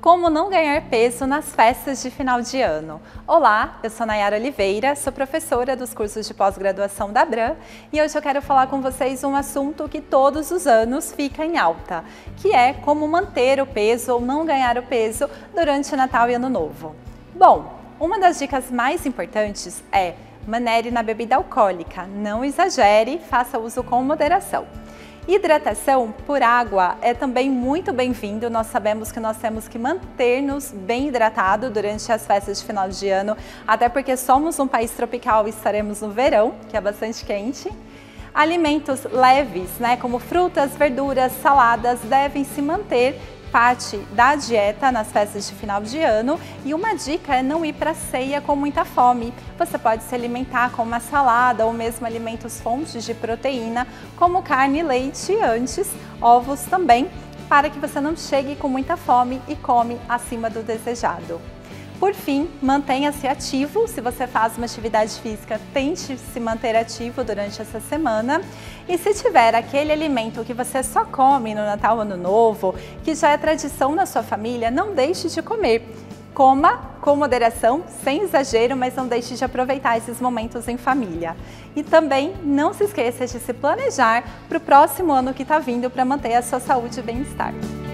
Como não ganhar peso nas festas de final de ano? Olá, eu sou Nayara Oliveira, sou professora dos cursos de pós-graduação da Abram e hoje eu quero falar com vocês um assunto que todos os anos fica em alta, que é como manter o peso ou não ganhar o peso durante o Natal e Ano Novo. Bom, uma das dicas mais importantes é manere na bebida alcoólica, não exagere, faça uso com moderação. Hidratação por água é também muito bem-vindo. Nós sabemos que nós temos que manter-nos bem hidratados durante as festas de final de ano, até porque somos um país tropical e estaremos no verão, que é bastante quente. Alimentos leves, como frutas, verduras, saladas, devem se manter parte da dieta nas festas de final de ano, e uma dica é não ir para a ceia com muita fome. Você pode se alimentar com uma salada ou mesmo alimentos fontes de proteína, como carne e leite antes, ovos também, para que você não chegue com muita fome e come acima do desejado. Por fim, mantenha-se ativo. Se você faz uma atividade física, tente se manter ativo durante essa semana. E se tiver aquele alimento que você só come no Natal, Ano Novo, que já é tradição na sua família, não deixe de comer. Coma com moderação, sem exagero, mas não deixe de aproveitar esses momentos em família. E também não se esqueça de se planejar para o próximo ano que está vindo para manter a sua saúde e bem-estar.